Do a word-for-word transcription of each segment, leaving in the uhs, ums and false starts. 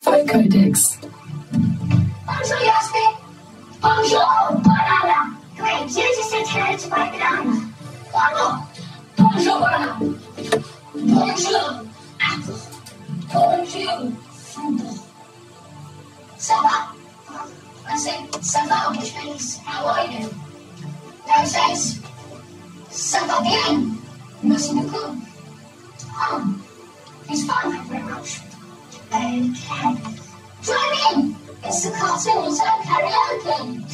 Vocodex. Bonjour, Yasmin. Bonjour, banana. Great, use this antenna to buy banana. Bonjour. Bonjour, banana. Bonjour, apple. Bonjour, fruit. Ça va? I say, ça va, which means, how are you? Now it says, ça va bien. Merci beaucoup. Oh, he's fine, thank you very much. Okay. Join in! It's the cartoon so karaoke!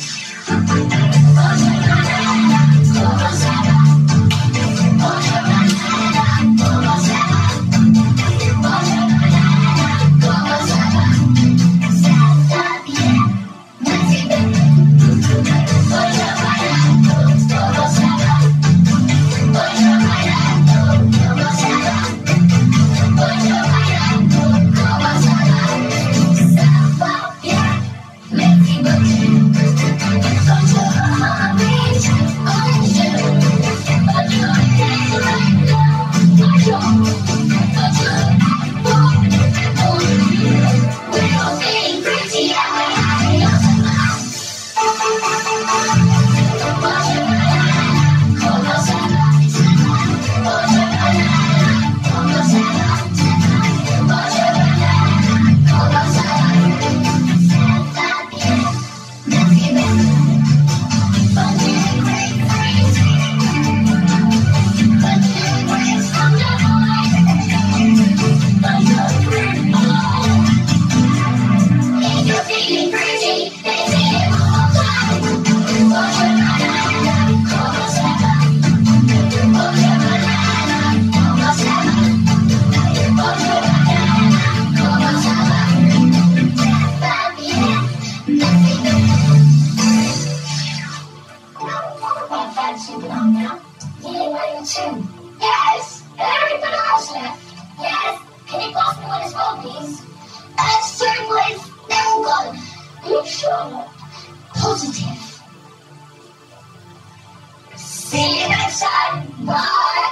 Yes! Everybody else left. Yes! Can you pass me one as well, please? That's two, please. They're all gone. Are you sure? Positive. See you next time. Bye!